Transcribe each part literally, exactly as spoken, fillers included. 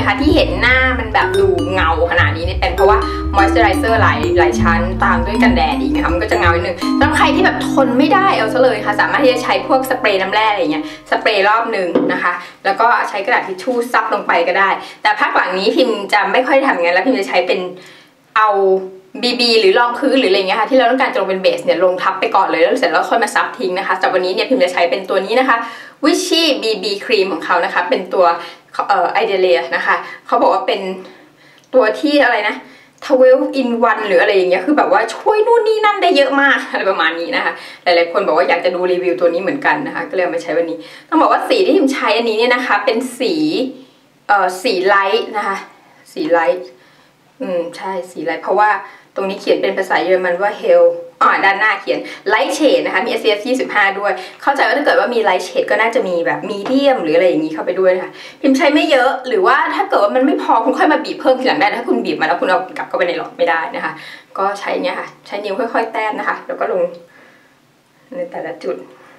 นะคะที่เห็นหน้ามันแบบดูเงาขนาดนี้นี่เป็นเพราะว่ามอยส์เจอไรเซอร์หลายหลายชั้นตามด้วยกันแดดอีกนะคะมันก็จะเงานิดนึงสำหรับใครที่แบบทนไม่ได้เอาซะเลยค่ะสามารถที่จะใช้พวกสเปรย์น้ำแร่อะไรเงี้ยสเปรย์รอบนึงนะคะแล้วก็ใช้กระดาษทิชชู่ซับลงไปก็ได้แต่ภาคหลังนี้พิมจะไม่ค่อยทำอย่างนั้นแล้วพิมจะใช้เป็นเอาบีบีหรือรองพื้นหรืออะไรเงี้ยค่ะที่เราต้องการจะลงเป็นเบสเนี่ยลงทับไปก่อนเลยแล้วเสร็จแล้วค่อยมาซับทิ้งนะคะแต่วันนี้เนี่ยพิมจะใช้เป็นตัวนี้นะคะวิชชี่บีบีครีมของเขานะคะเป็นตัวเอ่อไอเดเลียนะคะเขาบอกว่าเป็นตัวที่อะไรนะทเวลอินวันหรืออะไรอย่างเงี้ยคือแบบว่าช่วยนู่นนี่นั่นได้เยอะมากอะไรประมาณนี้นะคะหลายๆคนบอกว่าอยากจะดูรีวิวตัวนี้เหมือนกันนะคะก็เลยมาใช้วันนี้ต้องบอกว่าสีที่พิมใช้อันนี้เนี่ยนะคะเป็นสีเอ่อสีไลท์นะคะสีไลท์อืมใช่สีไลท์เพราะว่าตรงนี้เขียนเป็นภาษาเยอรมันว่า Hell อ่าด้านหน้าเขียน Light Shade นะคะมี เอส พี เอฟ ยี่สิบห้าด้วยเข้าใจว่าถ้าเกิดว่ามี Light Shade ก็น่าจะมีแบบ Medium หรืออะไรอย่างนี้เข้าไปด้วยนะคะพิมพ์ใช้ไม่เยอะหรือว่าถ้าเกิดว่ามันไม่พอคุณค่อยมาบีบเพิ่มทีหลังได้ถ้าคุณบีบมาแล้วคุณเอากลับเข้าไปในหลอดไม่ได้นะคะก็ใช้เนี้ยค่ะใช้นิ้วค่อยๆแต้มนะคะแล้วก็ลงในแต่ละจุด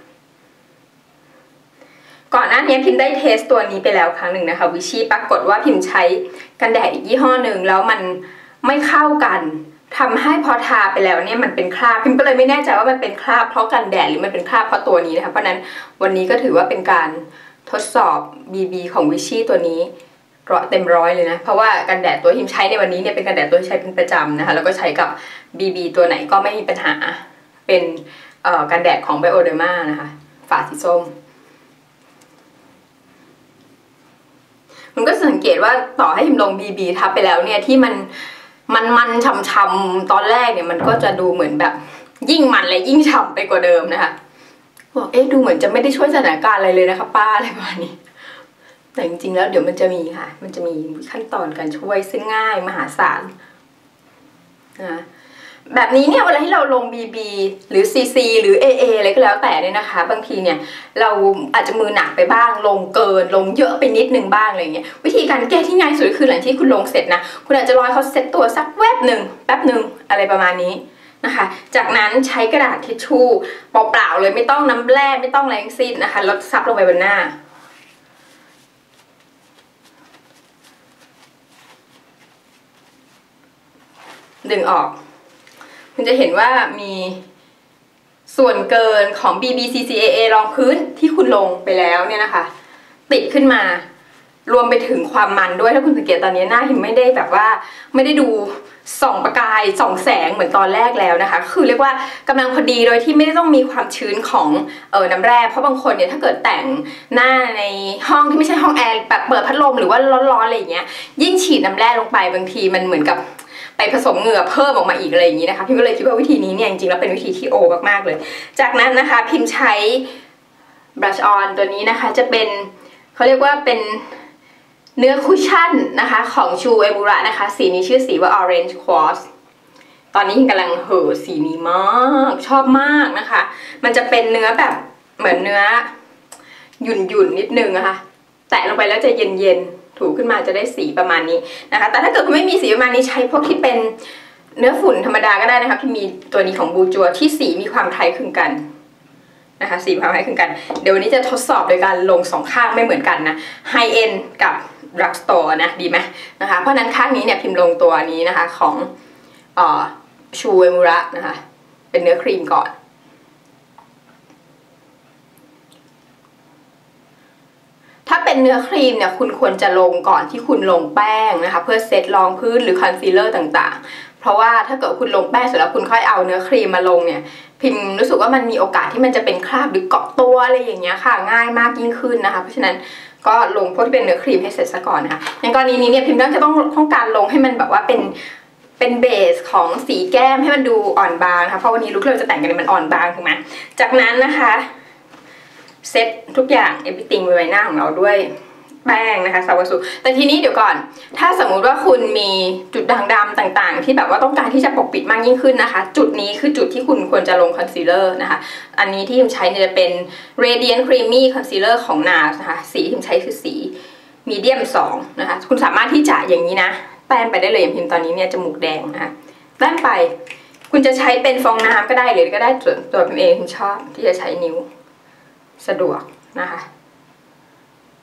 ก่อนหน้านี้พิมได้เทสตัวนี้ไปแล้วครั้งหนึ่งนะคะวิชี่ปรากฏว่าพิมใช้กันแดดอีกยี่ห้อหนึ่งแล้วมันไม่เข้ากันทำให้พอทาไปแล้วเนี่ยมันเป็นคราบพิมก็เลยไม่แน่ใจว่ามันเป็นคราบเพราะกันแดดหรือมันเป็นคราบเพราะตัวนี้นะคะเพราะนั้นวันนี้ก็ถือว่าเป็นการทดสอบ บี บี ของวิชี่ตัวนี้เต็มร้อยเลยนะเพราะว่ากันแดดตัวที่พิมใช้ในวันนี้เนี่ยเป็นกันแดดตัวที่ใช้เป็นประจำนะคะแล้วก็ใช้กับ บี บี ตัวไหนก็ไม่มีปัญหาเป็นเอ่อกันแดดของ Bioderma นะคะฝาสีส้มมันก็สังเกตว่าต่อให้พิมลง บี บี ทับไปแล้วเนี่ยที่มันมันมันช่ำๆตอนแรกเนี่ยมันก็จะดูเหมือนแบบยิ่งมันและยิ่งฉ่ำไปกว่าเดิมนะคะบอกเอ๊ะดูเหมือนจะไม่ได้ช่วยสถานการณ์อะไรเลยนะคะป้าอะไรประมาณนี้แต่จริงๆแล้วเดี๋ยวมันจะมีค่ะมันจะมีขั้นตอนการช่วยซึ่งง่ายมหาศาลนะแบบนี้เนี่ยเวลาที่เราลง บี บี หรือ ซี ซี หรือ เอ เอ อะไรก็แล้วแต่เนี่ยนะคะบางทีเนี่ยเราอาจจะมือหนักไปบ้างลงเกินลงเยอะไปนิดนึงบ้างอะไรเงี้ยวิธีการแก้ที่ง่ายสุดคือหลังที่คุณลงเสร็จนะคุณอาจจะรอให้เขาเซ็ตตัวสักแวบหนึ่งแป๊บหนึ่งอะไรประมาณนี้นะคะจากนั้นใช้กระดาษทิชชู่เปล่าๆเลยไม่ต้องน้ำแร่ไม่ต้องอะไรทั้งสิ้นนะคะลดซับลงไปบนหน้าดึงออกคุณจะเห็นว่ามีส่วนเกินของ บี บี ซี ซี เอ เอ รองพื้นที่คุณลงไปแล้วเนี่ยนะคะติดขึ้นมารวมไปถึงความมันด้วยถ้าคุณสังเกตตอนนี้หน้าหิมไม่ได้แบบว่าไม่ได้ดูส่องประกายส่องแสงเหมือนตอนแรกแล้วนะคะคือเรียกว่ากำลังพอดีโดยที่ไม่ได้ต้องมีความชื้นของเออน้ำแร่เพราะบางคนเนี่ยถ้าเกิดแต่งหน้าในห้องที่ไม่ใช่ห้องแอร์แบบเปิดพัดลมหรือว่าร้อนๆอะไรอย่างเงี้ยยิ่งฉีดน้ำแร่ลงไปบางทีมันเหมือนกับไปผสมเหงื่อเพิ่มออกมาอีกอะไรอย่างนี้นะคะพิมก็เลยคิดว่าวิธีนี้เนี่ยจริงๆแล้วเป็นวิธีที่โอมากๆเลยจากนั้นนะคะพิมใช้ brush on ตัวนี้นะคะจะเป็นเขาเรียกว่าเป็นเนื้อคุชชั่นนะคะของชูเอมูระนะคะสีนี้ชื่อสีว่า orange quartz ตอนนี้พิมกำลังเห่อสีนี้มากชอบมากนะคะมันจะเป็นเนื้อแบบเหมือนเนื้อหยุ่นๆนิดนึงนะคะแตะลงไปแล้วจะเย็นๆถูขึ้นมาจะได้สีประมาณนี้นะคะแต่ถ้าเกิดคุณไม่มีสีประมาณนี้ใช้พวกที่เป็นเนื้อฝุ่นธรรมดาก็ได้นะคะที่มีตัวนี้ของบูจัวที่สีมีความคล้ายคลึงกันนะคะสีความคล้ายคลึงกันเดี๋ยววันนี้จะทดสอบโดยการลงสองข้างไม่เหมือนกันนะไฮเอ็นกับรักสโตร์นะดีไหมนะคะเพราะนั้นข้างนี้เนี่ยพิมพ์ลงตัวนี้นะคะของเอ่อชูเอมูระนะคะเป็นเนื้อครีมก่อนถ้าเป็นเนื้อครีมเนี่ยคุณควรจะลงก่อนที่คุณลงแป้งนะคะเพื่อเซตรองพื้นหรือคอนซีลเลอร์ต่างๆเพราะว่าถ้าเกิดคุณลงแป้งเสร็จแล้วคุณค่อยเอาเนื้อครีมมาลงเนี่ยพิมรู้สึกว่ามันมีโอกาสที่มันจะเป็นคราบหรือเกาะตัวอะไรอย่างเงี้ยค่ะง่ายมากยิ่งขึ้นนะคะเพราะฉะนั้นก็ลงพวกที่เป็นเนื้อครีมให้เสร็จซะก่อนนะคะอย่างกรณีนี้เนี่ยพิมต้องจะต้องต้องการลงให้มันแบบว่าเป็นเป็นเบสของสีแก้มให้มันดูอ่อนบางนะคะเพราะวันนี้ลุคเราจะแต่งกันมันอ่อนบางถูกไหมจากนั้นนะคะเซตทุกอย่าง everything ไว้ใบหน้าของเราด้วยแป้งนะคะซาวาสุแต่ทีนี้เดี๋ยวก่อนถ้าสมมุติว่าคุณมีจุดด่างดำต่างๆที่แบบว่าต้องการที่จะปกปิดมากยิ่งขึ้นนะคะจุดนี้คือจุดที่คุณควรจะลงคอนซีลเลอร์นะคะอันนี้ที่พิมใช้เนี่ยจะเป็น Radiant Creamy Concealer ของ นาร์ส นะคะสีที่พิมใช้คือสี Medium สองนะคะคุณสามารถที่จะอย่างนี้นะแต้มไปได้เลยอย่างพิมตอนนี้เนี่ยจมูกแดงนะคะแต้มไปคุณจะใช้เป็นฟองน้ำก็ได้หรือก็ได้ส่วนตัวพิมเองพิมชอบที่จะใช้นิ้วสะดวกนะคะ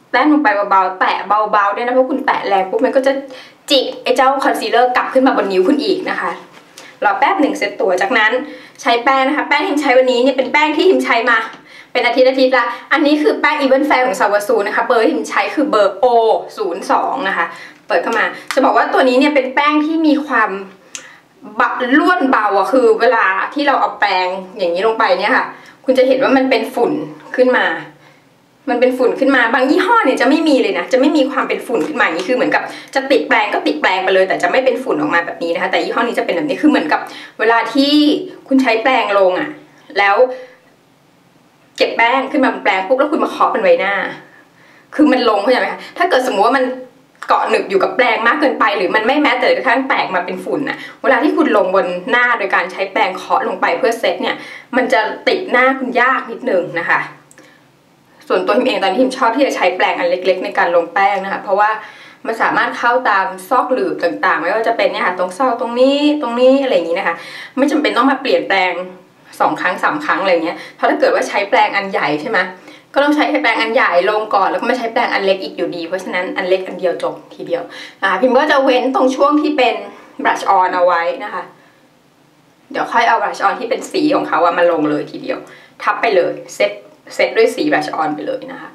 แป้งลงไปเบาๆแตะเบาๆด้วยนะเพราะคุณแตะแรงปุ๊บมันก็จะจิกไอ้เจ้าคอนซีลเลอร์กลับขึ้นมาบนนิ้วคุณอีกนะคะรอแป๊บหนึ่งเซตตัวจากนั้นใช้แป้งนะคะแป้งที่ใช้วันนี้เนี่ยเป็นแป้งที่ทิมใช้มาเป็นอาทิตย์อาทิตย์ละอันนี้คือแป้ง Even Fair ของซาวาซูนะคะเบอร์ที่ทิมใช้คือเบอร์ โอ ศูนย์ สอง นะคะเปิดเข้ามาจะบอกว่าตัวนี้เนี่ยเป็นแป้งที่มีความบะล้วนเบาอะคือเวลาที่เราเอาแป้งอย่างนี้ลงไปเนี่ยค่ะคุณจะเห็นว่ามันเป็นฝุ่นขึ้นมามันเป็นฝุ่นขึ้นมาบางยี่ห้อเนี่ยจะไม่มีเลยนะจะไม่มีความเป็นฝุ่นขึ้นมาอย่างนี้คือเหมือนกับจะติดแปรงก็ติดแปรงไปเลยแต่จะไม่เป็นฝุ่นออกมาแบบนี้นะคะแต่ยี่ห้อนี้จะเป็นแบบนี้คือเหมือนกับเวลาที่คุณใช้แปรงลงอะแล้วเก็บแป้งขึ้นมาเป็นแปรงปุ๊บแล้วคุณมาเคาะเป็นใบหน้าคือมันลงเข้าใจไหมคะถ้าเกิดสมมติว่ามันเกาะหนึบอยู่กับแปรงมากเกินไปหรือมันไม่แม้แต่กระทั่งแตกมาเป็นฝุ่นน่ะเวลาที่คุณลงบนหน้าโดยการใช้แปรงเคาะลงไปเพื่อเซตเนี่ยมันจะติดหน้าคุณยากนิดนึงนะคะส่วนตัวทิมเองตอนนี้ทิมชอบที่จะใช้แปรงอันเล็กๆในการลงแป้งนะคะเพราะว่ามันสามารถเข้าตามซอกหลืบต่างๆไม่ว่าจะเป็นเนี่ยค่ะตรงซอกตรงนี้ตรงนี้อะไรอย่างนี้นะคะไม่จำเป็นต้องมาเปลี่ยนแปลงสองครั้งสามครั้งอะไรเงี้ยเพราะถ้าเกิดว่าใช้แปรงอันใหญ่ใช่ไหมก็ต้องใช้แปรงอันใหญ่ลงก่อนแล้วก็มาใช้แปรงอันเล็กอีกอยู่ดีเพราะฉะนั้นอันเล็กอันเดียวจบทีเดียวนะคะพิมก็จะเว้นตรงช่วงที่เป็นบลัชออนเอาไว้นะคะเดี๋ยวค่อยเอาบลัชออนที่เป็นสีของเขาอะมาลงเลยทีเดียวทับไปเลยเซตเซตด้วยสีบลัชออนไปเลยนะคะ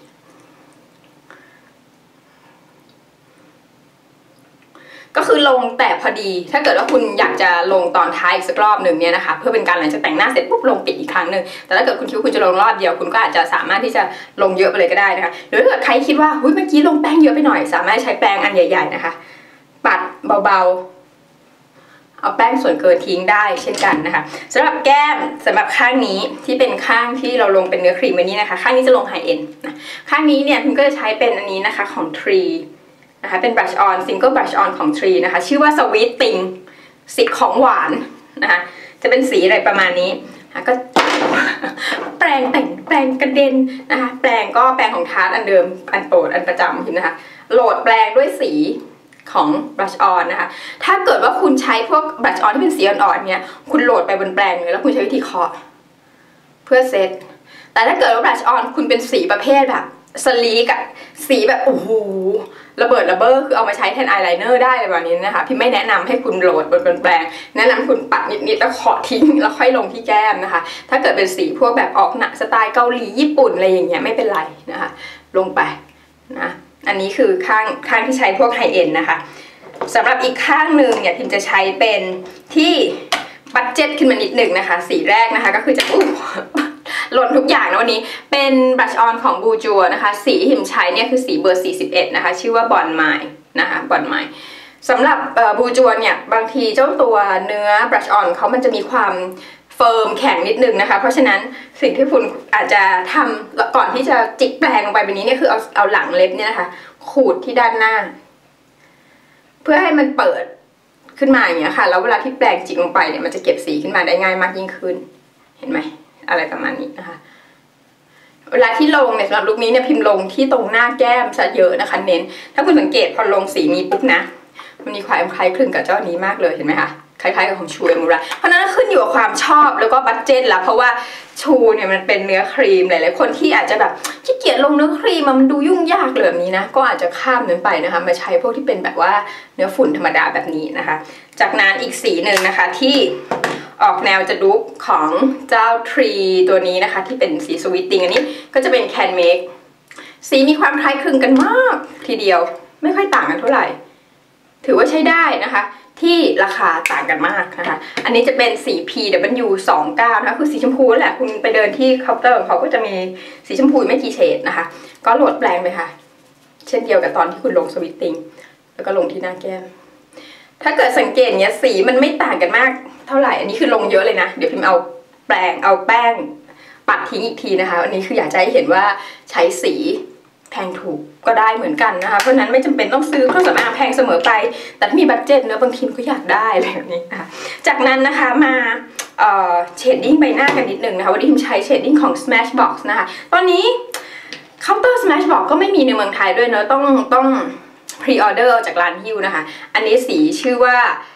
ก็คือลงแต่พอดีถ้าเกิดว่าคุณอยากจะลงตอนท้ายอีกสักรอบหนึ่งเนี่ยนะคะเพื่อเป็นการหลังจากแต่งหน้าเสร็จปุ๊บลงปิดอีกครั้งหนึ่งแต่ถ้าเกิดคุณคิดว่าคุณจะลงรอบเดียวคุณก็อาจจะสามารถที่จะลงเยอะไปเลยก็ได้นะคะหรือถ้าเกิดใครคิดว่าเมื่อกี้ลงแป้งเยอะไปหน่อยสามารถใช้แป้งอันใหญ่ๆนะคะปัดเบาๆเอาแป้งส่วนเกินทิ้งได้เช่นกันนะคะสำหรับแก้มสำหรับข้างนี้ที่เป็นข้างที่เราลงเป็นเนื้อครีมอันนี้นะคะข้างนี้จะลงไฮเอ็นด์นะข้างนี้เนี่ยพิมก็จะใช้เป็นอันนี้นะคะของทรีนะคะเป็น brush on single brush on ของ Tree นะคะชื่อว่า Sweet Thing สีของหวานนะคะจะเป็นสีอะไรประมาณนี้นะคะก็แปรงแต่งแปรงกระเด็นนะคะแปรงก็แปรงของทาร์ตอันเดิมอันโปรดอันประจำนะคะโหลดแปรงด้วยสีของ brush on นะคะถ้าเกิดว่าคุณใช้พวก brush on ที่เป็นสีอ่อนๆเนี่ยคุณโหลดไปบนแปรงเลยแล้วคุณใช้วิธีเคาะเพื่อเซตแต่ถ้าเกิดว่า brush on คุณเป็นสีประเภทแบบสลีกอะสีแบบโอ้โหระเบิดระเบ้อคือเอามาใช้แทนอายไลเนอร์ได้แบบนี้นะคะพี่ไม่แนะนำให้คุณโหลดบนแปรงแนะนำคุณปัดนิดๆแล้วเคาะทิ้งแล้วค่อยลงที่แก้มนะคะถ้าเกิดเป็นสีพวกแบบออกหนักสไตล์เกาหลีญี่ปุ่นอะไรอย่างเงี้ยไม่เป็นไรนะคะลงไปนะอันนี้คือข้างข้างที่ใช้พวกไฮเอ็นนะคะสำหรับอีกข้างหนึ่งเนี่ยพิมจะใช้เป็นที่บัดเจ็ตขึ้นมานิดหนึ่งนะคะสีแรกนะคะก็คือจะอู้หล่นทุกอย่างนะวันนี้เป็นบลัชออนของบูจัวนะคะสีที่พิมใช้เนี่ยคือสีเบอร์สี่สิบเอ็ดนะคะชื่อว่าบอนไมล์นะคะบอนไมล์สำหรับบูจัวเนี่ยบางทีเจ้าตัวเนื้อบลัชออนเขามันจะมีความเฟิร์มแข็งนิดนึงนะคะเพราะฉะนั้นสิ่งที่คุณอาจจะทำก่อนที่จะจิกแปรงลงไปแบบนี้เนี่ยคือเอาเอาหลังเล็บเนี่ยนะคะขูดที่ด้านหน้าเพื่อให้มันเปิดขึ้นมาอย่างเงี้ยค่ะแล้วเวลาที่แปรงจิกลงไปเนี่ยมันจะเก็บสีขึ้นมาได้ง่ายมากยิ่งขึ้นเห็นไหมอะไรประมาณนี้นะคะเวลาที่ลงเนี่ยสำหรับลุคนี้เนี่ยพิมพ์ลงที่ตรงหน้าแก้มซะเยอะนะคะเน้นถ้าคุณสังเกตพอลงสีนี้ปุ๊บนะมันมีความคล้ายคลึงกับเจ้านี้มากเลยเห็นไหมคะคล้ายๆกับของชูเอมูระเพราะนั้นขึ้นอยู่กับความชอบแล้วก็บัดเจ็ตละเพราะว่าชูเนี่ยมันเป็นเนื้อครีมหลายๆคนที่อาจจะแบบขี้เกียจลงเนื้อครีมมันดูยุ่งยากเลยแบบนี้นะก็อาจจะข้ามนั้นไปนะคะมาใช้พวกที่เป็นแบบว่าเนื้อฝุ่นธรรมดาแบบนี้นะคะจากนั้นอีกสีหนึ่งนะคะที่ออกแนวจะดุ๊กของเจ้าทรีตัวนี้นะคะที่เป็นสีสวิตติ้งอันนี้ก็จะเป็นแคนเมคสีมีความคล้ายคลึงกันมากทีเดียวไม่ค่อยต่างกันเท่าไหร่ถือว่าใช้ได้นะคะที่ราคาต่างกันมากนะคะอันนี้จะเป็นสี พี ดับเบิลยู สองเก้านะคะคือสีชมพูแหละคุณไปเดินที่เคาน์เตอร์ของเขาก็จะมีสีชมพูไม่กี่เฉดนะคะก็โหลดแปลงไปค่ะเช่นเดียวกับตอนที่คุณลงสวิตติ้งแล้วก็ลงที่หน้าแก้มถ้าเกิดสังเกตเนี้ยสีมันไม่ต่างกันมากเท่าไหร่อันนี้คือลงเยอะเลยนะเดี๋ยวพิมพ์เอาแปรงเอาแป้งปัดทิ้งอีกทีนะคะอันนี้คืออยากจะให้เห็นว่าใช้สีแพงถูกก็ได้เหมือนกันนะคะเพราะนั้นไม่จำเป็นต้องซื้อเครื่องสำอางแพงเสมอไปแต่ถ้ามีบัดเจ็ตเนอะบางทีก็อยากได้อะไรแบบนี้นะคะจากนั้นนะคะมาเอ่อเชดดิ้งใบหน้ากันนิดนึงนะคะวันนี้พิมใช้เชดดิ้งของ Smashbox นะคะตอนนี้เคาน์เตอร์ Smashbox ก็ไม่มีในเมืองไทยด้วยเนอะต้องต้องพรีออเดอร์จากร้านฮิวนะคะอันนี้สีชื่อว่า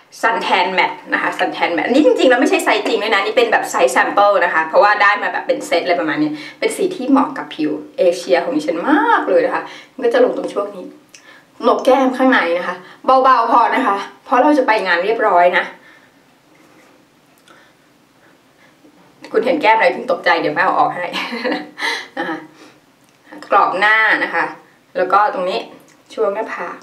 ซันแทนแมทนะคะซันแทนแมทนี่จริงๆแล้วไม่ใช่ไซส์จริงด้วยนะนี่เป็นแบบไซส์แซมเปิลนะคะเพราะว่าได้มาแบบเป็นเซตอะไรประมาณนี้เป็นสีที่เหมาะกับผิวเอเชียของดิฉันมากเลยนะคะมันก็จะลงตรงช่วงนี้หนกแก้มข้างในนะคะเบาๆพอนะคะเพราะเราจะไปงานเรียบร้อยนะคุณเห็นแก้มอะไรถึงตกใจเดี๋ยวแม่เอาออกให้นะคะกรอบหน้านะคะแล้วก็ตรงนี้ช่วงหน้าผาก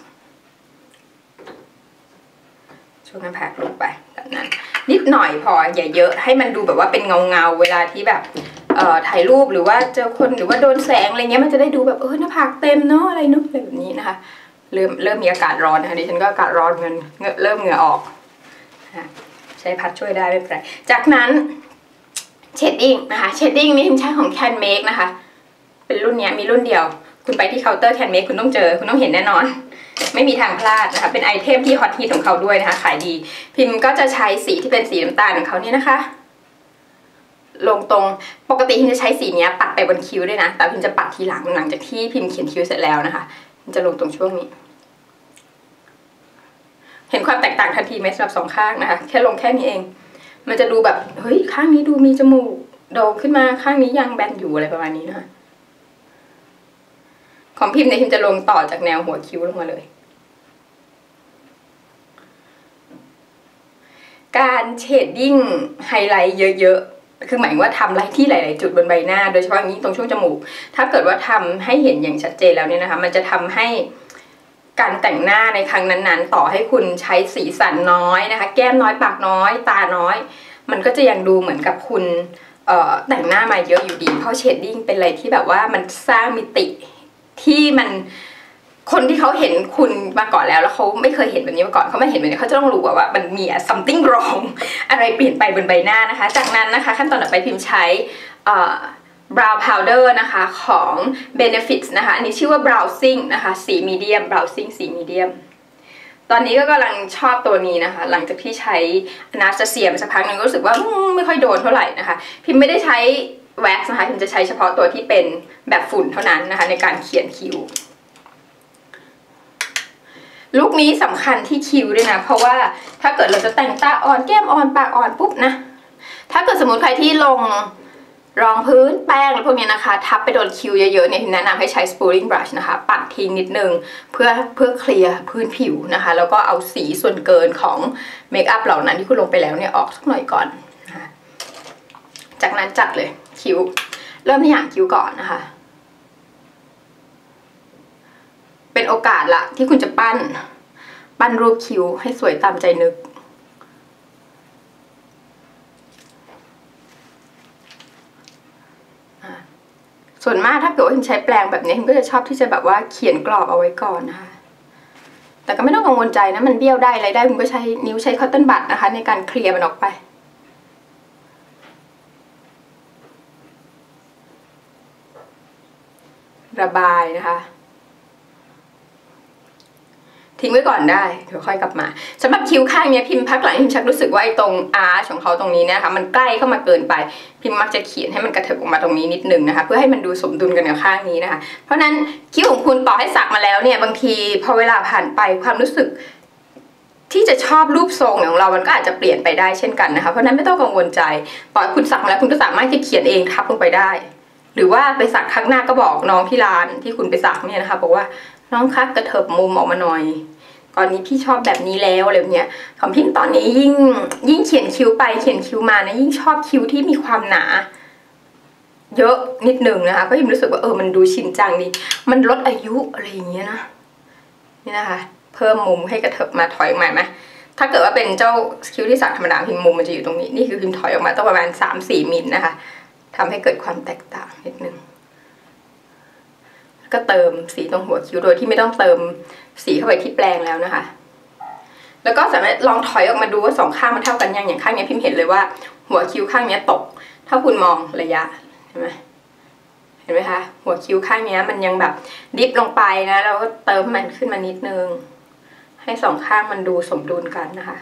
ช่วงหน้าผากลงไปแบบนั้นนิดหน่อยพออย่าเยอะให้มันดูแบบว่าเป็นเงาเงาเวลาที่แบบเอ่อถ่ายรูปหรือว่าเจอคนหรือว่าโดนแสงอะไรเงี้ยมันจะได้ดูแบบเออหน้าผากเต็มเนาะอะไรเนาะอะไรแบบนี้นะคะเริ่มเริ่มมีอากาศร้อนนะคะดิฉันก็อากาศร้อนเงินเริ่มเหงื่อออกใช้พัดช่วยได้ไม่เป็นไรจากนั้นเชดดิ้งนะคะเชดดิ้งนี่ใช้ของ Can Make นะคะเป็นรุ่นนี้มีรุ่นเดียวคุณไปที่เคาน์เตอร์ Can Make คุณต้องเจอคุณต้องเห็นแน่นอนไม่มีทางพลาดนะคะเป็นไอเทมที่ฮอตฮิตของเขาด้วยนะคะขายดีพิมพ์ก็จะใช้สีที่เป็นสีน้ำตาลของเขาเนี่ยนะคะลงตรงปกติพิมจะใช้สีนี้ปัดไปบนคิ้วด้วยนะแต่พิมจะปัดทีหลังหลังจากที่พิมเขียนคิ้วเสร็จแล้วนะคะพิมจะลงตรงช่วงนี้เห็นความแตกต่างทันทีไหมสำหรับสองข้างนะคะแค่ลงแค่นี้เองมันจะดูแบบเฮ้ยข้างนี้ดูมีจมูกโด่งขึ้นมาข้างนี้ยังแบนอยู่อะไรประมาณนี้นะคะของพิมเนี่ยพิมจะลงต่อจากแนวหัวคิ้วลงมาเลยการเชดดิ้งไฮไลท์เยอะๆคือหมายว่าทำไลท์ที่หลายๆจุดบนใบหน้าโดยเฉพาะอย่างนี้ตรงช่วงจมูกถ้าเกิดว่าทำให้เห็นอย่างชัดเจนแล้วเนี่ยนะคะมันจะทำให้การแต่งหน้าในครั้งนั้นๆต่อให้คุณใช้สีสันน้อยนะคะแก้มน้อยปากน้อยตาน้อยมันก็จะยังดูเหมือนกับคุณเอ่อแต่งหน้ามาเยอะอยู่ดีเพราะเชดดิ้งเป็นอะไรที่แบบว่ามันสร้างมิติที่มันคนที่เขาเห็นคุณมาก่อนแล้วแล้วเขาไม่เคยเห็นแบบนี้มาก่อนเขาไม่เห็นแบบนี้เขาจะต้องรู้ว่ามันมี something wrong อะไรเปลี่ยนไปบนใบหน้านะคะจากนั้นนะคะขั้นตอนต่อไปพิมพ์ใช้ brow powder นะคะของ Benefits นะคะอันนี้ชื่อว่า browsing นะคะสี medium browsing สี medium ตอนนี้ก็กำลังชอบตัวนี้นะคะหลังจากที่ใช้ Anastasia สักพักหนึ่งก็รู้สึกว่าไม่ค่อยโดนเท่าไหร่นะคะพิมไม่ได้ใช้แว็กซ์นะคะพิมจะใช้เฉพาะตัวที่เป็นแบบฝุ่นเท่านั้นนะคะในการเขียนคิ้วลุคนี้สำคัญที่คิ้วด้วยนะเพราะว่าถ้าเกิดเราจะแต่งตาอ่อนแก้มอ่อนปากอ่อนปุ๊บนะถ้าเกิดสมมติใครที่ลงรองพื้นแป้งอะไรพวกนี้นะคะทับไปโดนคิ้วเยอะๆเนี่ยพิมแนะนำให้ใช้ spooling brush นะคะปัดทิ้งนิดนึงเพื่อเพื่อเคลียร์พื้นผิวนะคะแล้วก็เอาสีส่วนเกินของเมคอัพเหล่านั้นที่คุณลงไปแล้วเนี่ยออกสักหน่อยก่อนนะคะจากนั้นจัดเลยคิ้วเริ่มที่หางคิ้วก่อนนะคะเป็นโอกาสละที่คุณจะปั้นปั้นรูปคิ้วให้สวยตามใจนึกส่วนมากถ้าเกิดว่าคุณใช้แปรงแบบนี้คุณก็จะชอบที่จะแบบว่าเขียนกรอบเอาไว้ก่อนนะคะแต่ก็ไม่ต้องกังวลใจนะมันเบี้ยวได้อะไรได้คุณก็ใช้นิ้วใช้คอตตอนบัดนะคะในการเคลียร์มันออกไประบายนะคะทิ้งไว้ก่อนได้เดี๋ยวค่อยกลับมาสำหรับคิ้วข้างนี้พิมพ์พักหลังพิมชักรู้สึกว่าไอ้ตรงอาร์ชของเขาตรงนี้นะคะมันใกล้เข้ามาเกินไปพิมมักจะเขียนให้มันกระเถิบออกมาตรงนี้นิดนึงนะคะเพื่อให้มันดูสมดุลกันกับข้างนี้นะคะเพราะนั้นคิ้วของคุณต่อให้สักมาแล้วเนี่ยบางทีพอเวลาผ่านไปความรู้สึกที่จะชอบรูปทรงของเรามันก็อาจจะเปลี่ยนไปได้เช่นกันนะคะเพราะนั้นไม่ต้องกังวลใจต่อให้คุณสักมาแล้วคุณก็สามารถที่เขียนเองทับลงไปได้หรือว่าไปสักข้างหน้าก็บอกน้องที่ร้านที่คุณไปสักเนี่ยนะคะบอกว่าน้องคะกระเถิบมุมออกมาหน่อยตอนนี้พี่ชอบแบบนี้แล้วอะไรแบบเนี้ยของพิมตอนนี้ยิ่งยิ่งเขียนคิ้วไปเขียนคิ้วมานะยิ่งชอบคิ้วที่มีความหนาเยอะนิดหนึ่งนะคะเพราะพิมรู้สึกว่าเออมันดูชินจังดีมันลดอายุอะไรอย่างเงี้ยนะนี่นะคะเพิ่มมุมให้กระเถิบมาถอยออกมาไหมถ้าเกิดว่าเป็นเจ้าคิ้วที่สักธรรมดาพิมมุมมันจะอยู่ตรงนี้นี่คือพิมถอยออกมาต้องประมาณ สามถึงสี่ มิลนะคะทำให้เกิดความแตกต่างนิดนึงก็เติมสีตรงหัวคิ้วโดยที่ไม่ต้องเติมสีเข้าไปที่แปรงแล้วนะคะแล้วก็สามารถลองถอยออกมาดูว่าสองข้างมันเท่ากันยังอย่างข้างนี้พิมเห็นเลยว่าหัวคิ้วข้างนี้ตกถ้าคุณมองระยะเห็นไหมเห็นไหมคะหัวคิ้วข้างนี้มันยังแบบดิฟลงไปนะแล้วก็เติมมันขึ้นมานิดนึงให้สองข้างมันดูสมดุลกันนะคะ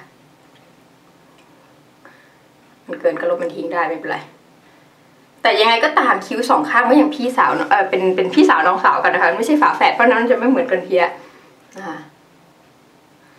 มันเกินก็ลบมันทิ้งได้ไม่เป็นไรแต่ยังไงก็ตามคิ้วสองข้างไม่อย่างพี่สาวเออเป็นเป็นพี่สาวน้องสาวกันนะคะไม่ใช่ฝาแฝดเพราะนั้นจะไม่เหมือนกันเพี้ยนะคะ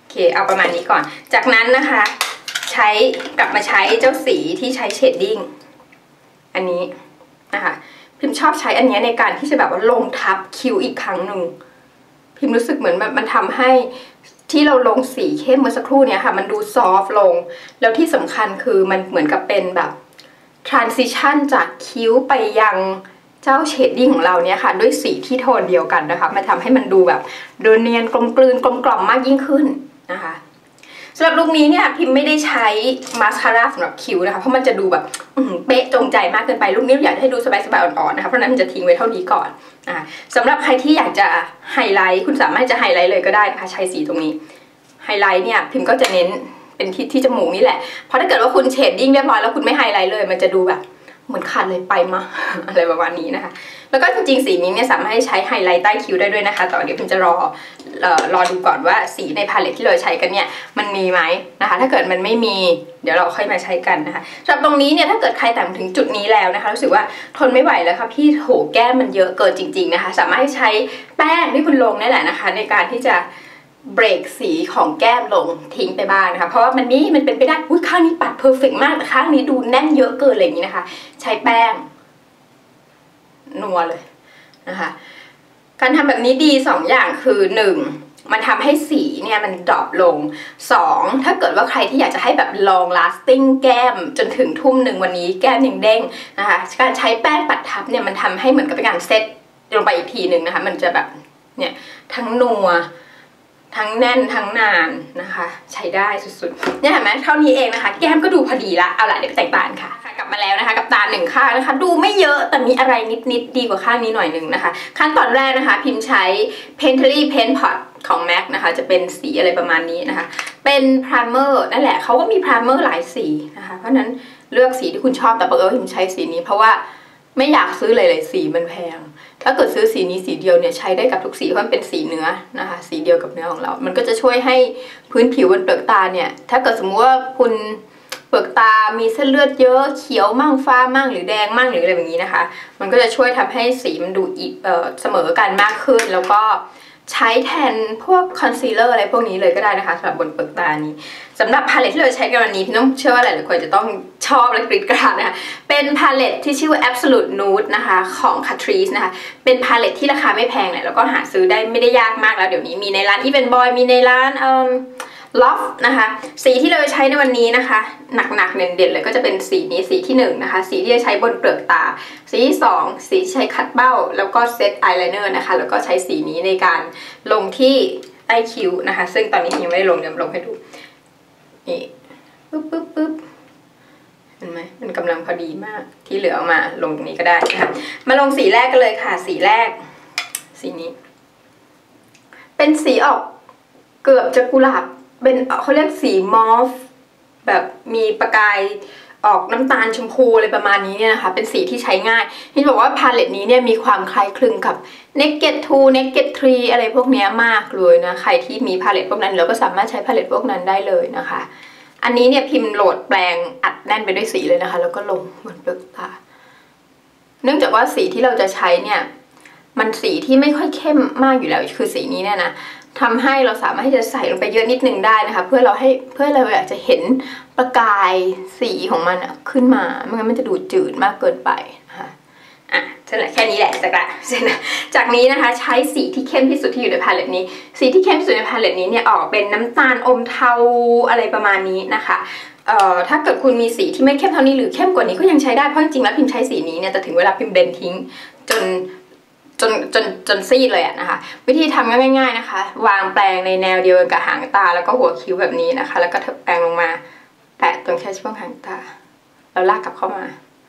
เคเอาประมาณนี้ก่อนจากนั้นนะคะใช้กลับมาใช้เจ้าสีที่ใช้เชดดิ้งอันนี้นะคะพิมพ์ชอบใช้อันนี้ในการที่จะแบบว่าลงทับคิ้วอีกครั้งหนึ่งพิมพ์รู้สึกเหมือนแบบมันทำให้ที่เราลงสีเข้มเมื่อสักครู่เนี่ยค่ะมันดูซอฟต์ลงแล้วที่สำคัญคือมันเหมือนกับเป็นแบบ transition จากคิ้วไปยังเจ้าเชดดิ้งของเราเนี่ยค่ะด้วยสีที่โทนเดียวกันนะคะมันทำให้มันดูแบบดูเนียนกลมกลืนกลมกล่อมมากยิ่งขึ้นนะคะสำหรับลุคนี้เนี่ยพิมไม่ได้ใช้มาสคาร่าสำหรับคิ้วนะคะเพราะมันจะดูแบบเป๊ะจงใจมากเกินไปลุคนี้อยากให้ดูสบายๆอ่อนๆนะคะเพราะนั้นมันจะทิ้งไว้เท่านี้ก่อนนะคะสำหรับใครที่อยากจะไฮไลท์คุณสามารถจะไฮไลท์เลยก็ได้นะคะใช้สีตรงนี้ไฮไลท์เนี่ยพิมก็จะเน้นเป็นที่ที่จมูกนี่แหละเพราะถ้าเกิดว่าคุณเชดดิ้งเรียบร้อยแล้วคุณไม่ไฮไลท์เลยมันจะดูแบบเหมือนขาดเลยไปมาอะไรประมาณนี้นะคะแล้วก็จริงๆสีนี้เนี่ยสามารถใช้ไฮไลท์ใต้คิ้วได้ด้วยนะคะแต่เดี๋ยวพิมจะรอรอดูก่อนว่าสีในพาเลตที่เราใช้กันเนี่ยมันมีไหมนะคะถ้าเกิดมันไม่มีเดี๋ยวเราค่อยมาใช้กันนะคะสำหรับตรงนี้เนี่ยถ้าเกิดใครแต่งถึงจุดนี้แล้วนะคะรู้สึกว่าทนไม่ไหวแล้วค่ะพี่โหแก้มมันเยอะเกินจริงๆนะคะสามารถใช้แป้งที่คุณลงนี่แหละนะคะในการที่จะเบรกสีของแก้มลงทิ้งไปบ้างนะคะเพราะว่ามันนี่มันเป็นไปได้อุ้ยข้างนี้ปัดเพอร์เฟกต์มากแต่ข้างนี้ดูแน่นเยอะเกินอะไรอย่างนี้นะคะใช้แป้งนัวเลยนะคะการทำแบบนี้ดีสองอย่างคือหนึ่งมันทำให้สีเนี่ยมันดรอปลงสองถ้าเกิดว่าใครที่อยากจะให้แบบ long lasting แก้มจนถึงทุ่มหนึ่งวันนี้แก้มยังเด้งนะคะการใช้แป้งปัดทับเนี่ยมันทำให้เหมือนกับเป็นการเซตลงไปอีกทีหนึ่งนะคะมันจะแบบเนี่ยทั้งนัวทั้งแน่นทั้งนานนะคะใช้ได้สุดๆเนี่ยเห็นไหมเท่านี้เองนะคะแก้มก็ดูพอดีละเอาละเดี๋ยวแต่งตาค่ะกลับมาแล้วนะคะกับตาหนึ่งข้างนะคะดูไม่เยอะแต่มีอะไรนิดๆดีกว่าข้างนี้หน่อยหนึ่งนะคะขั้นตอนแรกนะคะพิมพ์ใช้ Painterly Paint Pot ของ แม็ก นะคะจะเป็นสีอะไรประมาณนี้นะคะเป็นไพรเมอร์นั่นแหละเขาก็มีไพรเมอร์หลายสีนะคะเพราะนั้นเลือกสีที่คุณชอบแต่บังเอิญพิมพ์ใช้สีนี้เพราะว่าไม่อยากซื้อหลายๆสีมันแพงถ้าเกิดซื้อสีนี้สีเดียวเนี่ยใช้ได้กับทุกสีเพราะมันเป็นสีเนื้อนะคะสีเดียวกับเนื้อของเรามันก็จะช่วยให้พื้นผิวบนเปลือกตาเนี่ยถ้าเกิดสมมติว่าคุณเปลือกตามีเส้นเลือดเยอะเขียวมั่งฟ้ามั่งหรือแดงมั่งหรืออะไรแบบนี้นะคะมันก็จะช่วยทำให้สีมันดูเอ่อเสมอกันมากขึ้นแล้วก็ใช้แทนพวกคอนซีลเลอร์อะไรพวกนี้เลยก็ได้นะคะสำหรับบนเปลือกตานี้สำหรับพาเลตที่เราใช้กันวันนี้พี่ต้องเชื่อว่าหลายๆคนจะต้องชอบและกรี๊ดกราดนะคะเป็นพาเลตที่ชื่อว่า Absolute Nude นะคะของ Catrice นะคะเป็นพาเลตที่ราคาไม่แพงเลยแล้วก็หาซื้อได้ไม่ได้ยากมากแล้วเดี๋ยวนี้มีในร้าน Even Boy มีในร้านเอ่อLoft นะคะสีที่เราใช้ในวันนี้นะคะหนักๆเด่นๆเลยก็จะเป็นสีนี้สีที่หนึ่งนะคะสีที่จะใช้บนเปลือกตาสีที่สองสีใช้คัดเบ้าแล้วก็เซตอายไลเนอร์นะคะแล้วก็ใช้สีนี้ในการลงที่ใต้คิ้วนะคะซึ่งตอนนี้ยังไม่ได้ลงเดี๋ยวลงให้ดูนี่ปึ๊บปึ๊บปึ๊บเห็นไหมมันกำลังพอดีมากที่เหลือออกมาลงตรงนี้ก็ได้นะคะมาลงสีแรกกันเลยค่ะสีแรกสีนี้เป็นสีออกเกือบจะกุหลาบเป็นเขาเรียกสีมอฟแบบมีประกายออกน้ำตาลชมพูอะไรประมาณนี้เนี่ยนะคะเป็นสีที่ใช้ง่ายที่บอกว่าพาเลตนี้เนี่ยมีความคล้ายคลึงกับ Naked ทู Naked ทรี อะไรพวกนี้มากเลยนะใครที่มีพาเลตพวกนั้นเราก็สามารถใช้พาเลตพวกนั้นได้เลยนะคะอันนี้เนี่ยพิมพ์โหลดแปลงอัดแน่นไปด้วยสีเลยนะคะแล้วก็ลงบนเปลือกตาเนื่องจากว่าสีที่เราจะใช้เนี่ยมันสีที่ไม่ค่อยเข้มมากอยู่แล้วคือสีนี้เนี่ยนะทำให้เราสามารถที่จะใส่ลงไปเยอะนิดนึงได้นะคะเพื่อเราให้เพื่อเราอยากจะเห็นประกายสีของมันขึ้นมาไม่งั้นมันจะดูจืดมากเกินไปนะคะอ่ะเสร็จแล้วแค่นี้แหละจากละเสร็จแล้วจากนี้นะคะใช้สีที่เข้มที่สุดที่อยู่ในพาเลตนี้สีที่เข้มที่สุดในพาเลตนี้เนี่ยออกเป็นน้ำตาลอมเทาอะไรประมาณนี้นะคะเอ่อถ้าเกิดคุณมีสีที่ไม่เข้มเท่านี้หรือเข้มกว่านี้ก็ยังใช้ได้เพราะจริงๆแล้วพิมพ์ใช้สีนี้เนี่ยจะถึงเวลาพิมพ์เบนทิ้งจนจนจนจนซีดเลยอะนะคะวิธีทำง่ายๆนะคะวางแปรงในแนวเดียวกับหางตาแล้วก็หัวคิ้วแบบนี้นะคะแล้วก็แปรงลงมาแตะตรงแค่ช่วงหางตาแล้วลากกลับเข้ามา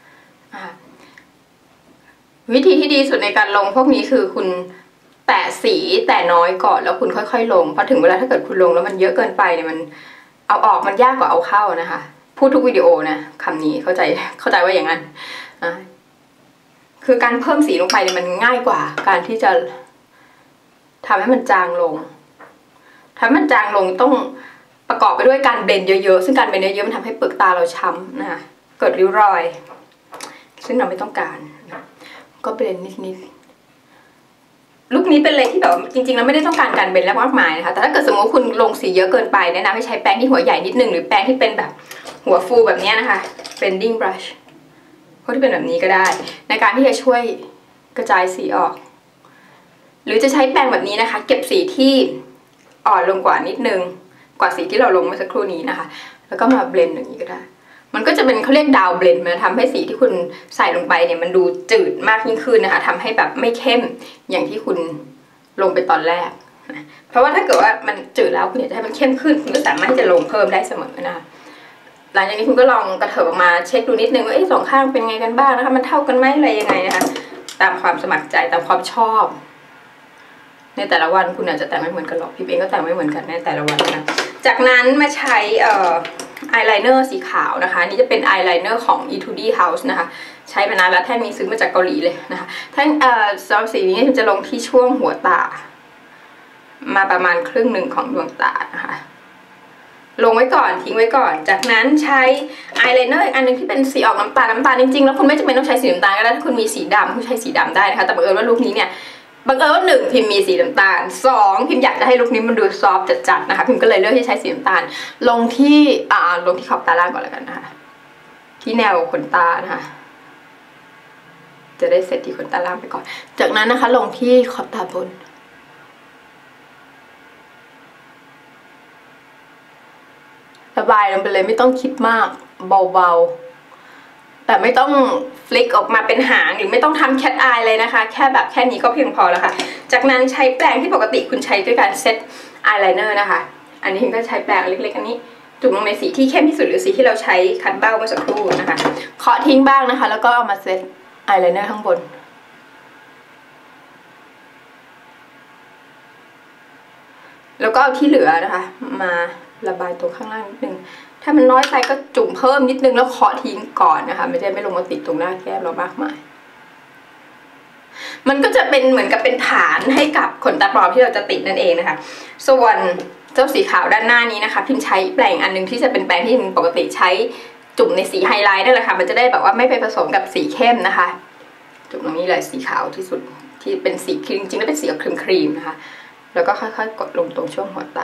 วิธีที่ดีสุดในการลงพวกนี้คือคุณแตะสีแต่น้อยก่อนแล้วคุณค่อยๆลงเพราะถึงเวลาถ้าเกิดคุณลงแล้วมันเยอะเกินไปเนี่ยมันเอาออกมันยากกว่าเอาเข้านะคะพูดทุกวิดีโอนะคำนี้เข้าใจเข้าใจว่าอย่างนั้นคือการเพิ่มสีลงไปเนี่ยมันง่ายกว่าการที่จะทำให้มันจางลงทำให้มันจางลงต้องประกอบไปด้วยการเบนเยอะๆซึ่งการเบนเยอะๆมันทำให้เปลือกตาเราช้ำนะคะเกิดริ้วรอยซึ่งเราไม่ต้องการก็เบนนิดลุคนี้เป็นเลยที่แบบจริงๆแล้วไม่ได้ต้องการการเบนแล้วมากมายนะคะแต่ถ้าเกิดสมมติคุณลงสีเยอะเกินไปแนะนำให้ใช้แปรงที่หัวใหญ่นิดนึงหรือแปรงที่เป็นแบบหัวฟูแบบนี้นะคะ blending brush พวกที่เป็นแบบนี้ก็ได้ในการที่จะช่วยกระจายสีออกหรือจะใช้แปรงแบบนี้นะคะเก็บสีที่อ่อนลงกว่านิดนึงกว่าสีที่เราลงเมื่อสักครู่นี้นะคะแล้วก็มาเบลนด์อย่างนี้ก็ได้มันก็จะเป็นเขาเรียกดาวเบลนด์มันทำให้สีที่คุณใส่ลงไปเนี่ยมันดูจืดมากยิ่งขึ้นนะคะทำให้แบบไม่เข้มอย่างที่คุณลงไปตอนแรกนะเพราะว่าถ้าเกิดว่ามันจืดแล้วคุณอยากจะให้มันเข้มขึ้นคุณก็สามารถที่จะลงเพิ่มได้เสมอนะคะหลังจากนี้คุณก็ลองกระเถิบออกมาเช็คดูนิดนึงว่าเอ๊ะสองข้างเป็นไงกันบ้างนะคะมันเท่ากันไหมอะไรยังไงนะคะตามความสมัครใจตามความชอบในแต่ละวันคุณอาจจะแต่งไม่เหมือนกันหรอกพี่เองก็แต่งไม่เหมือนกันในแต่ละวันนะจากนั้นมาใช้เอ่ออายไลเนอร์สีขาวนะคะนี่จะเป็นอายไลเนอร์ของ อี ทู ดี House นะคะใช้มานานแล้วแท่งนี้ซื้อมาจากเกาหลีเลยนะคะแท่งเอ่อสำหรับสีนี้จะลงที่ช่วงหัวตามาประมาณครึ่งหนึ่งของดวงตานะคะลงไว้ก่อนทิ้งไว้ก่อนจากนั้นใช้อายไลเนอร์อีกอันนึงที่เป็นสีออกน้ำตาลน้ำตาลจริงๆแล้วคุณไม่จำเป็นต้องใช้สีน้ำตาลก็ได้ถ้าคุณมีสีดำคุณใช้สีดำได้นะคะแต่บังเอิญว่าลุคนี้เนี่ยบังเอิญว่าหนึ่งพิมพ์มีสีน้ำตาลสองพิมพ์อยากจะให้ลุคนี้มันดูซอฟต์จัดๆนะคะพิมพ์ก็เลยเลือกที่ใช้สีน้ำตาลลงที่อ่าลงที่ขอบตาล่างก่อนแล้วกันนะคะที่แนวขนตานะคะจะได้เสร็จที่ขนตาล่างไปก่อนจากนั้นนะคะลงที่ขอบตาบนระบายลงไปเลยไม่ต้องคิดมากเบาๆแต่ไม่ต้องฟลิกออกมาเป็นหางหรือไม่ต้องทำแคทอายเลยนะคะแค่แบบแค่นี้ก็เพียงพอแล้วค่ะจากนั้นใช้แปรงที่ปกติคุณใช้ด้วยการเซตอายไลเนอร์นะคะอันนี้ก็ใช้แปรงเล็กๆอันนี้จุ่มลงในสีที่เข้มที่สุดหรือสีที่เราใช้คัดเบ้าเมื่อสักครู่นะคะเคาะทิ้งบ้างนะคะแล้วก็เอามาเซตอายไลเนอร์ข้างบนแล้วก็เอาที่เหลือนะคะมาระบายตัวข้างล่างนิดนึงถ้ามันน้อยไปก็จุ่มเพิ่มนิดนึงแล้วเคาะทิ้งก่อนนะคะไม่ใช่ไม่ลงมาติดตรงหน้าแก้มเรามากมายมันก็จะเป็นเหมือนกับเป็นฐานให้กับขนตาปลอมที่เราจะติดนั่นเองนะคะส่วนเจ้าสีขาวด้านหน้านี้นะคะพิมใช้แปรงอันนึงที่จะเป็นแปรงที่พิมปกติใช้จุ่มในสีไฮไลท์นั่นแหละค่ะมันจะได้แบบว่าไม่ไปผสมกับสีเข้มนะคะจุ่มตรงนี้เลยสีขาวที่สุดที่เป็นสีครีมจริงๆแล้วเป็นสีครีมครีมนะคะแล้วก็ค่อยๆกดลงตรงช่วงหัวตา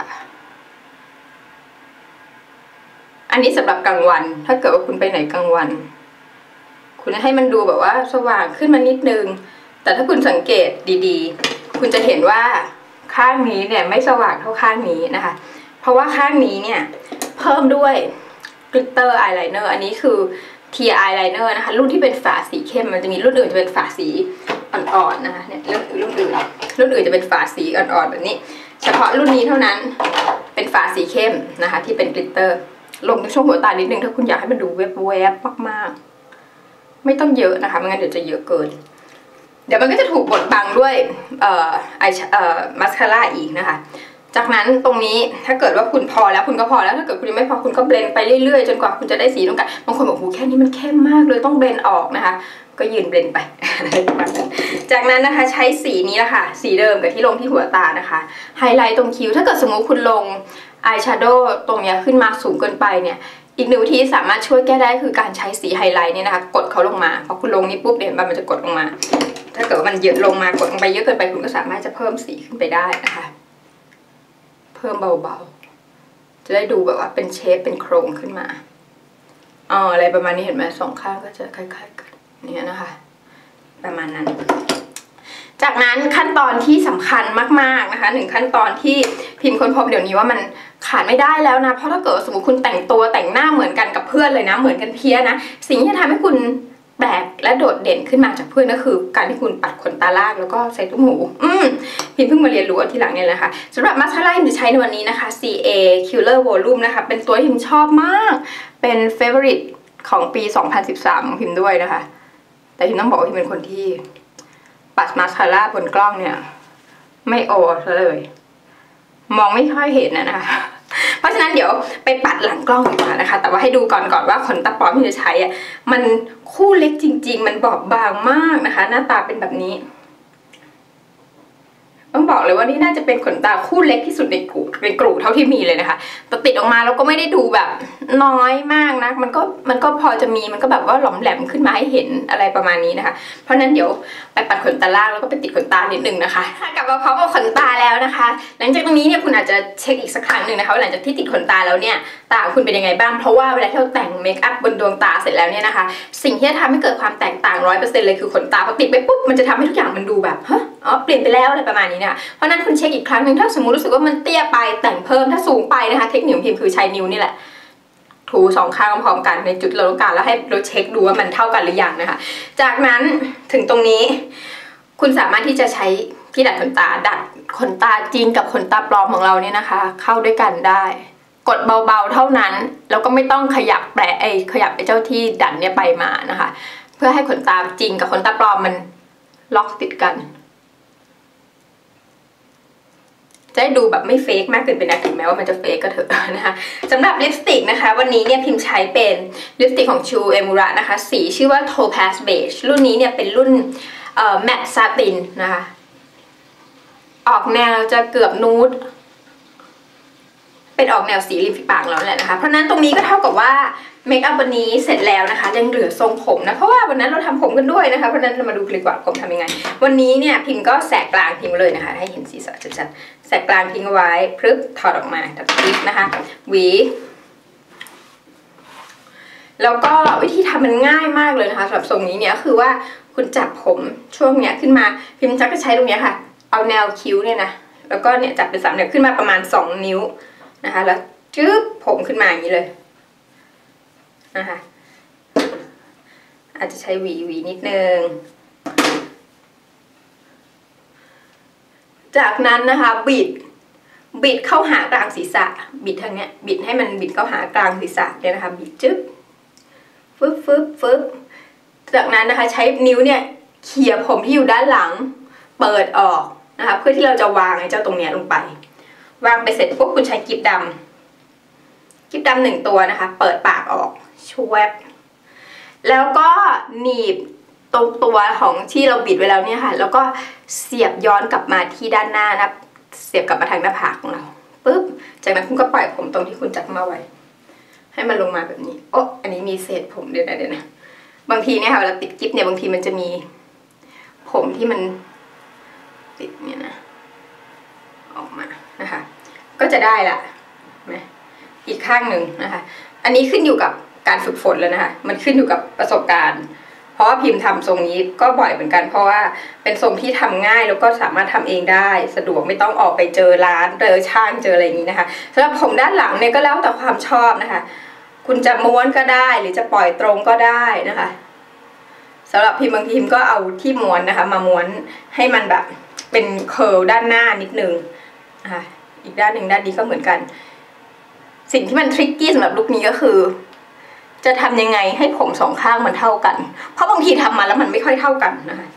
อันนี้สำหรับกลางวันถ้าเกิดว่าคุณไปไหนกลางวันคุณให้มันดูแบบว่าสว่างขึ้นมานิดนึงแต่ถ้าคุณสังเกตดีๆคุณจะเห็นว่าข้างนี้เนี่ยไม่สว่างเท่าข้างนี้นะคะเพราะว่าข้างนี้เนี่ยเพิ่มด้วยกลิตเตอร์อายไลเนอร์อันนี้คือเทียร์อายไลเนอร์นะคะรุ่นที่เป็นฝาสีเข้มมันจะมีรุ่นอื่นจะเป็นฝาสีอ่อนๆนะคะเนี่ยรุ่นรุ่นอื่นรุ่นอื่นจะเป็นฝาสีอ่อนๆแบบนี้เฉพาะรุ่นนี้เท่านั้นเป็นฝาสีเข้มนะคะที่เป็นกลิตเตอร์ลงในช่วงหัวตานิดนึงถ้าคุณอยากให้มันดูแวบๆมากๆไม่ต้องเยอะนะคะไม่งั้นเดี๋ยวจะเยอะเกินเดี๋ยวมันก็จะถูกบดบังด้วยเอ่อไอเอ่อมัสคาร่าอีกนะคะจากนั้นตรงนี้ถ้าเกิดว่าคุณพอแล้วคุณก็พอแล้วถ้าเกิดคุณยังไม่พอคุณก็เบลนไปเรื่อยๆจนกว่าคุณจะได้สีตรงกันบางคนบอกโหแค่นี้มันเข้มมากเลยต้องเบลนออกนะคะก็ยืนเบลนไป จากนั้นนะคะใช้สีนี้ละค่ะสีเดิมกับที่ลงที่หัวตานะคะไฮไลท์ตรงคิ้วถ้าเกิดสมมติคุณลงอายแชโดว์ตรงนี้ขึ้นมาสูงเกินไปเนี่ยอีกหนึ่งวิธีสามารถช่วยแก้ได้คือการใช้สีไฮไลท์เนี่ยนะคะกดเขาลงมาพอคุณลงนี้ปุ๊บเนี่ยมันจะกดลงมาถ้าเกิดว่ามันเยอะลงมากดลงไปเยอะเกินไปคุณก็สามารถจะเพิ่มสีขึ้นไปได้นะคะเพิ่มเบาๆจะได้ดูแบบว่าเป็นเชฟเป็นโครงขึ้นมาอ๋ออะไรประมาณนี้เห็นไหมสองข้างก็จะคล้ายๆกันเนี่ยนะคะประมาณนั้นจากนั้นขั้นตอนที่สำคัญมากๆนะคะหนึ่งขั้นตอนที่พิมพ์ค้นพบเดี๋ยวนี้ว่ามันขาดไม่ได้แล้วนะเพราะถ้าเกิดสมมติคุณแต่งตัวแต่งหน้าเหมือนกันกับเพื่อนเลยนะเหมือนกันเพี้ยนะสิ่งที่จะทำให้คุณแปลกและโดดเด่นขึ้นมาจากเพื่อนก็คือการที่คุณปัดขนตาล่างแล้วก็ใส่ตุ้มหูอืมพิมเพิ่งมาเรียนรู้ทีหลังเนี่ยแหละค่ะสำหรับมาสคาร่าที่พิมจะใช้ในวันนี้นะคะ ซี เอ Killer Volume นะคะเป็นตัวที่พิมชอบมากเป็น favorite ของปีสองพันสิบสามของพิมด้วยนะคะแต่พิมต้องบอกว่าพิมเป็นคนที่ปัดมาสคาร่าบนกล้องเนี่ยไม่โอซะเลยมองไม่ค่อยเห็นนะนะคะเพราะฉะนั้นเดี๋ยวไปปัดหลังกล้องดีกว่านะคะแต่ว่าให้ดูก่อนก่อนว่าขนตาปลอมที่จะใช้อ่ะมันคู่เล็กจริงๆมันบอบบางมากนะคะหน้าตาเป็นแบบนี้ต้องบอกบอกเลยว่านี่น่าจะเป็นขนตาคู่เล็กที่สุดในกลุ่มในกลุ่มเท่าที่มีเลยนะคะแต่ติดออกมาแล้วก็ไม่ได้ดูแบบน้อยมากนะมันก็มันก็พอจะมีมันก็แบบว่าหลอมแหลมขึ้นมาให้เห็นอะไรประมาณนี้นะคะเพราะนั้นเดี๋ยวไปปัดขนตาล่างแล้วก็ไปติดขนตานิดนึงนะคะกลับมาพร้อมกับขนตาแล้วนะคะหลังจากตรงนี้เนี่ยคุณอาจจะเช็คอีกสักครั้งหนึ่งนะคะว่าหลังจากที่ติดขนตาแล้วเนี่ยตาคุณเป็นยังไงบ้างเพราะว่าเวลาที่เราแต่งเมคอัพบนดวงตาเสร็จแล้วเนี่ยนะคะสิ่งที่จะทำให้เกิดความแตกต่างร้อยเปอร์เซ็นต์เลยคือขนตาพอติดไปปุ๊บมันจะทำให้ทุกอย่างมันดูแบบฮะอ๋อเปลี่ยนไปแล้วอะไรประมาณนี้เนี่ยเพราะนั้นคุณเช็คอีกครั้งหนึ่งถ้าสมมติรู้สึกว่ามันเตี้ยไปแต่งเพิ่มถ้าสูงไปนะคะเทคนิคของพิมคือใช้นิ้วนี่แหละถูสองข้างพร้อมกันในจุดเราต้องการแล้วให้เราเช็คดูว่ามันเท่ากันหรือยังนะคะจากนั้นถึงตรงนี้คุณสามารถที่จะใช้ที่ดัดขนตาดัดขนตาจริงกับขนตาปลอมของเราเนี่ยนะคะเข้าด้วยกันได้กดเบาๆเท่านั้นแล้วก็ไม่ต้องขยับแปะไอ้ขยับไอ้เจ้าที่ดัดเนี่ยไปมานะคะเพื่อให้ขนตาจริงกับขนตาปลอมมันล็อกติดกันจะได้ดูแบบไม่เฟกมากเกินไปนะถึงแม้ว่ามันจะเฟกก็เถอะนะคะสำหรับลิปสติกนะคะวันนี้เนี่ยพิมพ์ใช้เป็นลิปสติกของชูเอมูระนะคะสีชื่อว่า Topaz Beige รุ่นนี้เนี่ยเป็นรุ่นเอ่อแมตต์ซาตินนะคะออกแนวจะเกือบนูดเป็นออกแนวสีริมฝีปากเราแหละนะคะเพราะนั้นตรงนี้ก็เท่ากับว่าเมคอัพวันนี้เสร็จแล้วนะคะยังเหลือทรงผมนะเพราะว่าวันนั้นเราทำผมกันด้วยนะคะเพราะนั้นเรามาดูกันดีกว่าผมทำยังไงวันนี้เนี่ยพิมก็แสกกลางทิ้งเลยนะคะให้เห็นสีสันชัดๆแสกกลางทิ้งไว้พรึบถอดออกมาตัดคลิปนะคะหวีแล้วก็วิธีทำมันง่ายมากเลยนะคะสำหรับทรงนี้เนี่ยคือว่าคุณจับผมช่วงเนี้ยขึ้นมาพิมจะก็ใช้ตรงนี้ค่ะเอาแนวคิ้วเนี่ยนะแล้วก็เนี่ยจับเป็นสามเหลี่ยมขึ้นมาประมาณสองนิ้วนะคะแล้วจึ๊บผมขึ้นมาอย่างนี้เลยนะคะอาจจะใช้หวีหวีนิดนึงจากนั้นนะคะบิดบิดเข้าหากลางศีรษะบิดทางเนี้ยบิดให้มันบิดเข้าหากลางศีรษะเนี่ยนะคะบิดจึ๊บฟึบฟึบฟึบจากนั้นนะคะใช้นิ้วเนี่ยเขี่ยผมที่อยู่ด้านหลังเปิดออกนะคะเพื่อที่เราจะวางไอ้เจ้าตรงเนี้ยลงไปวางไปเสร็จปุ๊บคุณใช้กิ๊บดำกิ๊บดำหนึ่งตัวนะคะเปิดปากออกชวบแล้วก็หนีบตรงตัวของที่เราบิดไว้แล้วเนี่ยค่ะแล้วก็เสียบย้อนกลับมาที่ด้านหน้านะเสียบกลับมาทางหน้าผากของเราปุ๊บจากนั้นคุณก็ปล่อยผมตรงที่คุณจับมาไว้ให้มันลงมาแบบนี้โอ้อันนี้มีเศษผมเดี๋ยวนะเดี๋ยวนะบางทีเนี่ยค่ะเวลาติดกิ๊บเนี่ยบางทีมันจะมีผมที่มันติดเนี่ยนะออกมานะคะก็จะได้ละไหมอีกข้างหนึ่งนะคะอันนี้ขึ้นอยู่กับการฝึกฝนแล้วนะคะมันขึ้นอยู่กับประสบการณ์เพราะว่าพิมพ์ทำทรงนี้ก็บ่อยเหมือนกันเพราะว่าเป็นทรงที่ทำง่ายแล้วก็สามารถทำเองได้สะดวกไม่ต้องออกไปเจอร้านเจอช่างเจออะไรอย่างนี้นะคะสำหรับผมด้านหลังเนี่ยก็แล้วแต่ความชอบนะคะคุณจะม้วนก็ได้หรือจะปล่อยตรงก็ได้นะคะสำหรับพิมพ์บางทีพิมก็เอาที่ม้วนนะคะมาม้วนให้มันแบบเป็นเคิร์ลด้านหน้านิดนึงนะคะอีกด้านหนึ่งด้านนี้ก็เหมือนกันสิ่งที่มันทริกกี้สำหรับลุคนี้ก็คือจะทำยังไงให้ผมสองข้างมันเท่ากันเพราะบางทีทำมาแล้วมันไม่ค่อยเท่ากันนะคะ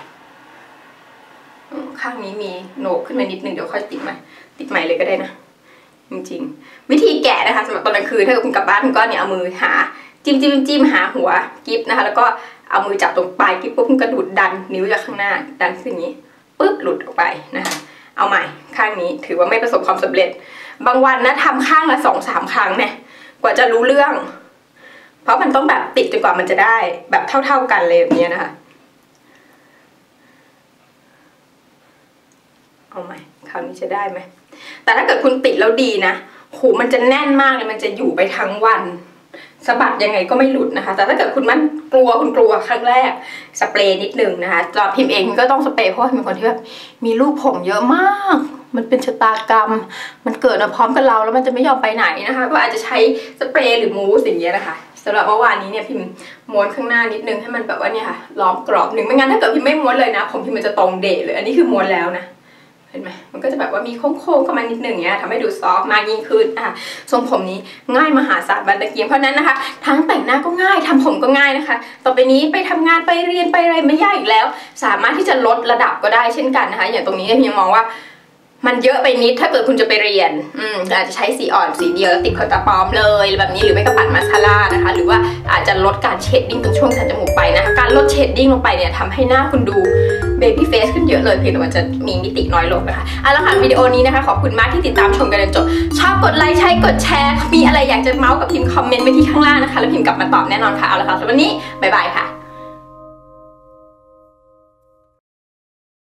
ข้างนี้มีโหนกขึ้นมานิดนึงเดี๋ยวค่อยติดใหม่ติดใหม่เลยก็ได้นะจริงๆวิธีแกะนะคะสำหรับตอนกลางคืนถ้าคุณกลับบ้านคุณก็เนี่ยเอามือหาจิ้มจิ้มจิ้มหาหัวกิ๊บนะคะแล้วก็เอามือจับตรงปลายกิ๊บปุ๊บคุณก็ดูดดันนิ้วจากข้างหน้าดันขึ้นอย่างนี้ปุ๊บหลุดออกไปนะคะเอาใหม่ข้างนี้ถือว่าไม่ประสบความสำเร็จบางวันนะทำข้างละสองสามครั้งเนี่ยกว่าจะรู้เรื่องเพราะมันต้องแบบติดจนกว่ามันจะได้แบบเท่าๆกันเลยแบบนี้นะคะเอาใหม่คราวนี้จะได้ไหมแต่ถ้าเกิดคุณติดแล้วดีนะหูมันจะแน่นมากเลยมันจะอยู่ไปทั้งวันสะบัดยังไงก็ไม่หลุดนะคะแต่ถ้าเกิดคุณมันกลัวคุณกลัวครั้งแรกสเปรย์นิดนึงนะคะตอนพิมพ์เองก็ต้องสเปรย์เพราะว่าเป็นคนที่แบบมีลูกผมเยอะมากมันเป็นชะตากรรมมันเกิดมาพร้อมกับเราแล้วมันจะไม่ยอมไปไหนนะคะก็อาจจะใช้สเปรย์หรือมูสอย่างเงี้ยนะคะสำหรับเมื่อวานนี้เนี่ยพิมม้วนข้างหน้านิดนึงให้มันแบบว่าเนี่ยค่ะล้อมกรอบหนึ่งไม่งั้นถ้าเกิดพิมไม่ม้วนเลยนะผมพิมมันจะตรงเดะเลยอันนี้คือม้วนแล้วนะเห็นไหมมันก็จะแบบว่ามีโค้งๆเข้ามานิดนึงเนี้ยทำให้ดูซอฟต์มากยิ่งขึ้นอ่ะทรงผมนี้ง่ายมหาศาลบันตะเกียงเพราะนั้นนะคะทั้งแต่งหน้าก็ง่ายทำผมก็ง่ายนะคะต่อไปนี้ไปทำงานไปเรียนไปอะไรไม่ยากอีกแล้วสามารถที่จะลดระดับก็ได้เช่นกันนะคะอย่างตรงนี้พิมมองว่ามันเยอะไปนิดถ้าเกิดคุณจะไปเรียนอืมอาจจะใช้สีอ่อนสีเดียวแล้วติดขนตาปลอมเลยแบบนี้หรือไม่ก็ปัดมาสคาร่านะคะหรือว่าอาจจะลดการเชดดิ้งตรงช่วงสันจมูกไปนะคะการลดเชดดิ้งลงไปเนี่ยทำให้หน้าคุณดูเบบี้เฟสขึ้นเยอะเลยเพียงแต่มันจะมีมิติน้อยลงนะคะเอาละค่ะวิดีโอนี้นะคะขอบคุณมากที่ติดตามชมกันจนจบชอบกดไลค์ใช่กดแชร์มีอะไรอยากจะเมาส์กับพิมพ์คอมเมนต์ไว้ที่ข้างล่างนะคะแล้วพิมพ์กลับมาตอบแน่นอนค่ะเอาละค่ะสำหรับวันนี้บ๊ายบายค่ะ